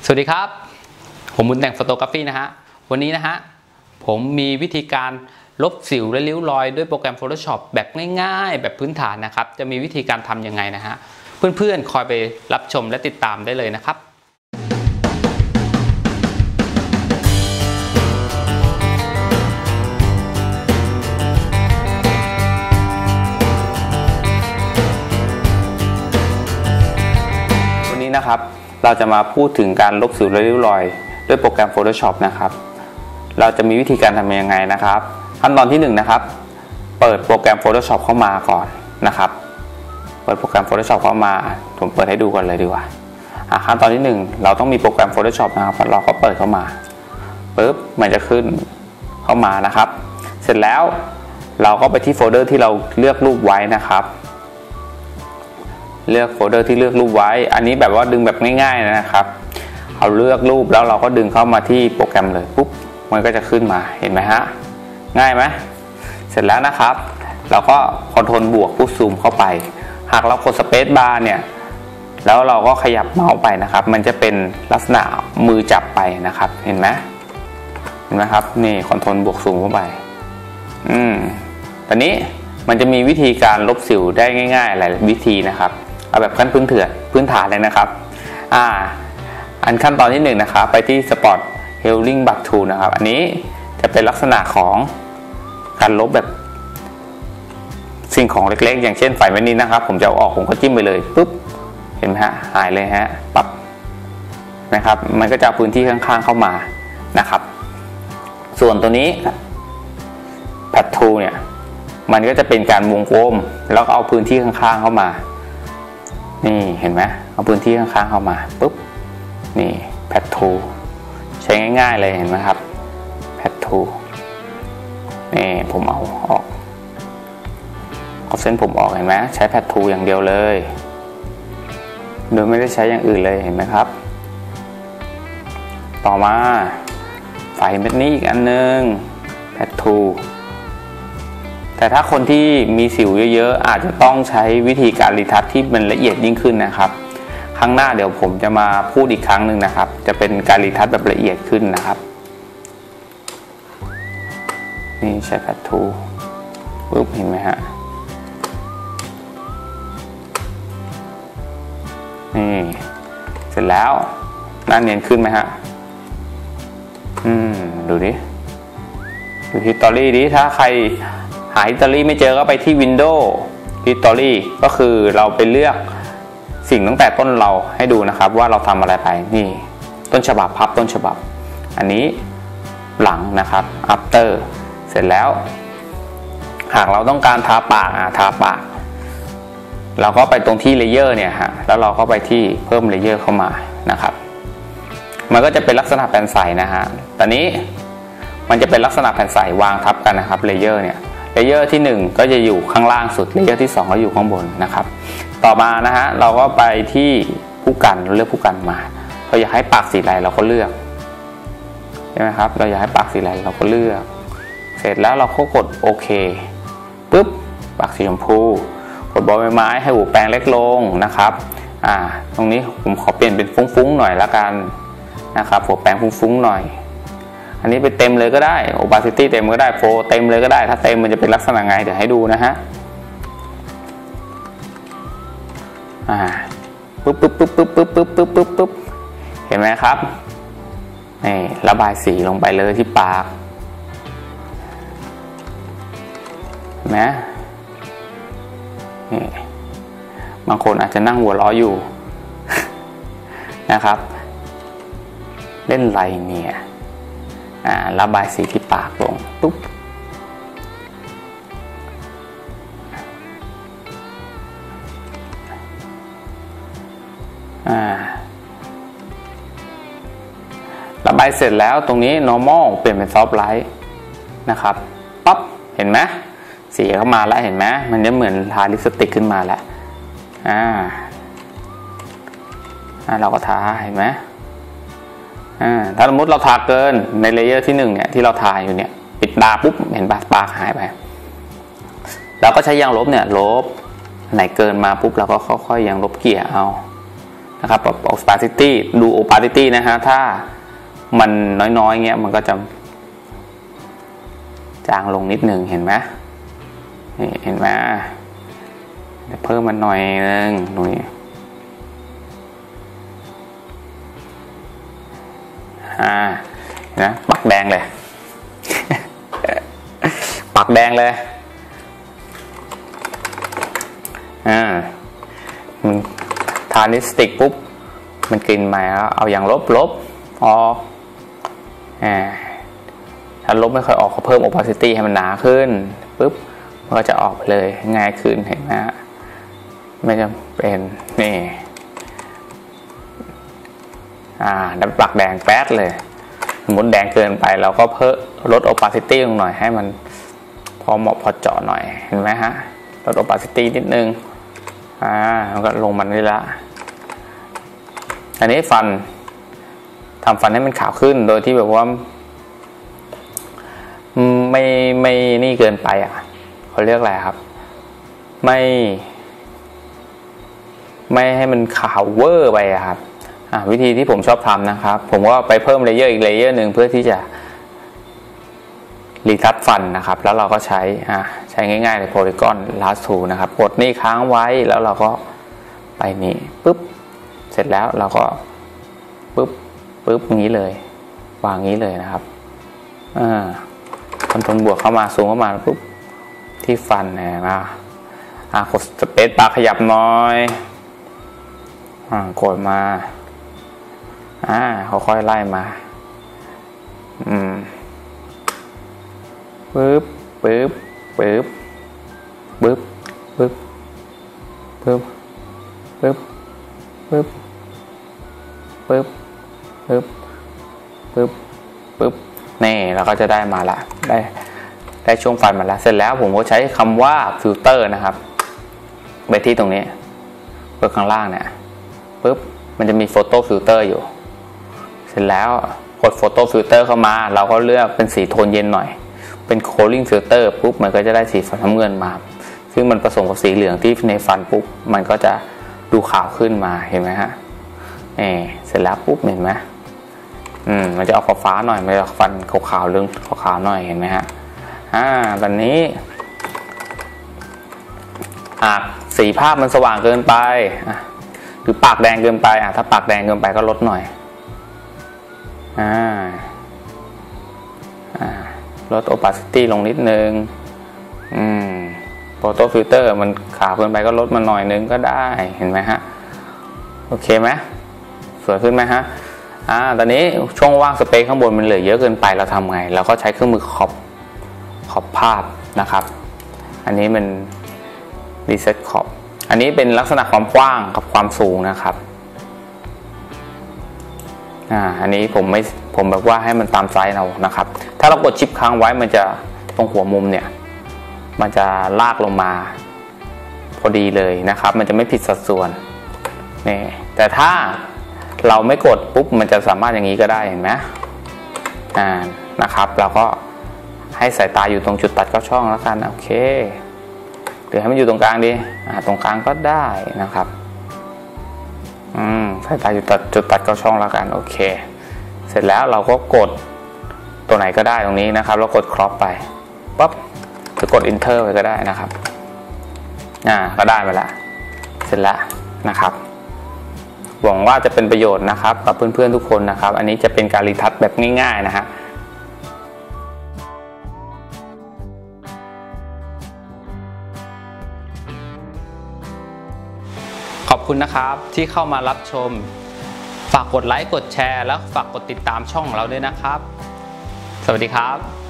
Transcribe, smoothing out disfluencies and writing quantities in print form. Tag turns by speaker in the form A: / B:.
A: สวัสดีครับผมบุญแต่งโฟโตกราฟีนะฮะวันนี้นะฮะผมมีวิธีการลบสิวและริ้วรอยด้วยโปรแกรม Photoshop แบบง่ายๆแบบพื้นฐานนะครับจะมีวิธีการทำยังไงนะฮะเพื่อนๆคอยไปรับชมและติดตามได้เลยนะครับวันนี้นะครับเราจะมาพูดถึงการลบสิวและริ้วรอยด้วยโปรแกรม Photoshop นะครับเราจะมีวิธีการทำยังไงนะครับขั้นตอนที่1นะครับเปิดโปรแกรม Photoshop เข้ามาก่อนนะครับเปิดโปรแกรม Photoshop เข้ามาผมเปิดให้ดูกันเลยดีกว่าขั้นตอนที่1เราต้องมีโปรแกรม Photoshop นะครับเราก็เปิดเข้ามาปุ๊บมันจะขึ้นเข้ามานะครับเสร็จแล้วเราก็ไปที่โฟลเดอร์ที่เราเลือกรูปไว้นะครับเลือกโฟลเดอร์ที่เลือกรูปไว้อันนี้แบบว่าดึงแบบง่ายๆนะครับเอาเลือกรูปแล้วเราก็ดึงเข้ามาที่โปรแกรมเลยปุ๊บมันก็จะขึ้นมาเห็นไหมฮะง่ายไหมเสร็จแล้วนะครับเราก็คอนโทรลบวกปุ๊บซูมเข้าไปหากเรากดสเปซบาร์เนี่ยแล้วเราก็ขยับเมาส์ไปนะครับมันจะเป็นลักษณะมือจับไปนะครับเห็นไหมครับนี่คอนโทรลบวกซูมเข้าไปตอนนี้มันจะมีวิธีการลบสิวได้ง่ายๆหลายวิธีนะครับเอาแบบขั้นพื้นฐานเลยนะครับอันขั้นตอนที่1นะครับไปที่ Spot Healing Brush Tool นะครับอันนี้จะเป็นลักษณะของการลบแบบสิ่งของเล็กๆอย่างเช่นไฝแมนนี้นะครับผมจะเอาออกผมก็จิ้มไปเลยปุ๊บเห็นไหมฮะหายเลยฮะปั๊บนะครับมันก็จะเอาพื้นที่ข้างๆเข้ามานะครับส่วนตัวนี้ Brush Tool เนี่ยมันก็จะเป็นการวงกลมแล้วก็เอาพื้นที่ข้างๆเข้ามานี่เห็นไหมเอาพื้นที่ข้างๆเข้ามาปุ๊บนี่แพดทูใช้ง่ายๆเลยเห็นไหมครับแพดทูนี่ผมเอาออกเอาเส้นผมออกเห็นไหมใช้แพดทูอย่างเดียวเลยโดยไม่ได้ใช้อย่างอื่นเลยเห็นไหมครับต่อมาไฟเม็ดนี้อีกอันนึงแพดทูแต่ถ้าคนที่มีสิวเยอะๆอาจจะต้องใช้วิธีการรีทัชที่มันละเอียดยิ่งขึ้นนะครับครั้งหน้าเดี๋ยวผมจะมาพูดอีกครั้งหนึ่งนะครับจะเป็นการรีทัชแบบละเอียดขึ้นนะครับนี่ใช้แพดทูปุ๊บเห็นไหมฮะนี่เสร็จแล้วหน้าเนียนขึ้นไหมฮะดูดิดูฮิสตอรี่ดิถ้าใครหาฮิสตอรี่ไม่เจอก็ไปที่ Windows History ก็คือเราไปเลือกสิ่งตั้งแต่ต้นเราให้ดูนะครับว่าเราทำอะไรไปนี่ต้นฉบับพับต้นฉบับอันนี้หลังนะครับ after เสร็จแล้วหากเราต้องการทาปากทาปากเราก็ไปตรงที่เลเยอร์เนี่ยฮะแล้วเราก็ไปที่เพิ่มเลเยอร์เข้ามานะครับมันก็จะเป็นลักษณะแผ่นใสนะฮะตอนนี้มันจะเป็นลักษณะแผ่นใสวางทับกันนะครับเลเยอร์เนี่ยเลเยอร์ที่1ก็จะอยู่ข้างล่างสุดเลเยอร์ที่2ก็อยู่ข้างบนนะครับต่อมานะฮะเราก็ไปที่ผู้กันเลือกผู้กันมาเราอยากให้ปากสีอะไรเราก็เลือกใช่ไหมครับเราอยากให้ปากสีอะไรเราก็เลือกเสร็จแล้วเราก็กดโอเคปุ๊บปากสีชมพูกดบอลใบไม้ให้หัวแปรงเล็กลงนะครับตรงนี้ผมขอเปลี่ยนเป็นฟุ้งๆหน่อยละกันนะครับหัวแปรงฟุ้งๆหน่อยอันนี้ไปเต็มเลยก็ได้ opacity เต็มก็ได้โฟเต็มเลยก็ได้ถ้าเต็มมันจะเป็นลักษณะไงเดี๋ยวให้ดูนะฮะปุ๊บเห็นไหมครับนี่ระบายสีลงไปเลยที่ปากเห็นไหมนี่บางคนอาจจะนั่งหัวเราะอยู่นะครับเล่นไรเนี่ยระบายสีที่ปากลงปุ๊บระบายเสร็จแล้วตรงนี้ normal เปลี่ยนเป็น soft light นะครับปั๊บเห็นไหมสีเข้ามาแล้วเห็นไหมมันจะเหมือนทาลิปสติกขึ้นมาแล้วเราก็ทาเห็นไหมถ้าสมมติเราทาเกินในเลเยอร์ที่1เนี่ยที่เราทาอยู่เนี่ยปิดตาปุ๊บเห็นปากหายไปเราก็ใช้ยางลบเนี่ยลบไหนเกินมาปุ๊บเราก็ค่อยๆยางลบเกลี่ยเอานะครับปรับ opacity ดู opacity นะฮะถ้ามันน้อยๆเงี้ยมันก็จะจางลงนิดหนึ่งเห็นไหมนี่เห็นไหมเพิ่มมันหน่อยนึงตรงนี้นะปักแดงเลย ปักแดงเลยมันทานิสติกปุ๊บมันกลิ่นใหม่แล้วเอาอย่างลบออกถ้าลบไม่ค่อยออกก็เพิ่ม opacity ให้มันหนาขึ้นปุ๊บมันก็จะออกไปเลยง่ายขึ้นเห็นไหมไม่จำเป็นนี่ดับปักแดงแป๊ดเลยสมมติแดงเกินไปเราก็เพิ่มลด opacity ลงหน่อยให้มันพอเหมาะพอเจาะหน่อยเห็นไหมฮะลด opacity นิดนึงมันก็ลงมันนี่ละอันนี้ทำฟันให้มันขาวขึ้นโดยที่แบบว่าไม่นี่เกินไปเขาเรียกอะไรครับไม่ให้มันขาวเวอร์ไปครับวิธีที่ผมชอบทำนะครับผมก็ไปเพิ่มเลเยอร์อีกเลเยอร์หนึ่งเพื่อที่จะรีทัชฟันนะครับแล้วเราก็ใช้ง่ายๆใน Polygon Last Tool นะครับกดนี่ค้างไว้แล้วเราก็ไปนี่ปุ๊บเสร็จแล้วเราก็ปุ๊บงี้เลยวางงี้เลยนะครับคอนโทรลบวกเข้ามาซูมเข้ามาปุ๊บที่ฟันเนี่ยกดสเปซบาร์ขยับน้อยกดมาค่อยๆไล่มาปึ๊บนี่เราก็จะได้มาละได้ช่วงฟันมาแล้วเสร็จแล้วผมก็ใช้คำว่าฟิลเตอร์นะครับไปที่ตรงนี้เปิดข้างล่างเนี่ยปึ๊บมันจะมีโฟโต้ฟิลเตอร์อยู่เสร็จแล้วกดโฟโต้ฟิลเตอร์เข้ามาเราก็เลือกเป็นสีโทนเย็นหน่อยเป็นโคลิ่งฟิลเตอร์ปุ๊บมันก็จะได้สีฟันน้ำเงินมาซึ่งมันผสมกับสีเหลืองที่ในฟันปุ๊บมันก็จะดูขาวขึ้นมาเห็นไหมฮะเสร็จแล้วปุ๊บเห็นไหมมันจะออกฟ้าหน่อยมันจะฟันขาวๆเรื่องขาวๆหน่อยเห็นไหมฮะตอนนี้สีภาพมันสว่างเกินไปหรือปากแดงเกินไปถ้าปากแดงเกินไปก็ลดหน่อยลด opacity ลงนิดนึงphoto filter มันขาวเกินไปก็ลดมันหน่อยนึงก็ได้เห็นไหมฮะโอเคไหมสวยขึ้นไหมฮะตอนนี้ช่องว่างสเปซข้างบนมันเหลือเยอะเกินไปเราทำไงเราก็ใช้เครื่องมือขอบภาพนะครับอันนี้มัน reset ขอบอันนี้เป็นลักษณะความกว้างกับความสูงนะครับอันนี้ผมแบบว่าให้มันตามไซส์เรานะครับถ้าเรากดชิปค้างไว้มันจะตรงหัวมุมเนี่ยมันจะลากลงมาพอดีเลยนะครับมันจะไม่ผิดสัดส่วนนี่แต่ถ้าเราไม่กดปุ๊บมันจะสามารถอย่างนี้ก็ได้เห็นไหมนะครับเราก็ให้สายตาอยู่ตรงจุดตัดเข้าช่องแล้วกันโอเคหรือให้มันอยู่ตรงกลางดีตรงกลางก็ได้นะครับสายตาอยู่จุดตัดเข้าช่องแล้วกันโอเคเสร็จแล้วเราก็กดตัวไหนก็ได้ตรงนี้นะครับแล้วกด crop ไปปั๊บหรือกด enter ไปก็ได้นะครับก็ได้มาแล้วเสร็จแล้วนะครับหวังว่าจะเป็นประโยชน์นะครับกับเพื่อนๆทุกคนนะครับอันนี้จะเป็นการรีทัชแบบง่ายๆนะฮะขอบคุณนะครับที่เข้ามารับชมฝากกดไลค์กดแชร์แล้วฝากกดติดตามช่องของเราด้วยนะครับสวัสดีครับ